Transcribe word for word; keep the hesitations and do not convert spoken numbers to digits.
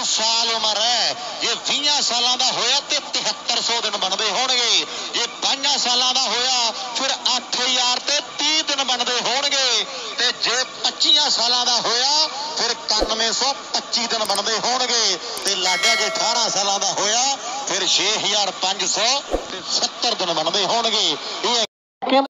साल उम्र है, जे बीस साल का होया तो तिहत्तर सौ दिन बनते होणगे, जे बाईस साल का होया फिर अठ हजार ते तीह दिन बनते होणगे, ते जे पच्चीस साल का होया फिर इक्यानवे सौ पच्ची दिन बनते होणगे, ते लाडा जे अठारह साल का होया फिर छे हजार पांच सौ सत्तर दिन बनते होणगे।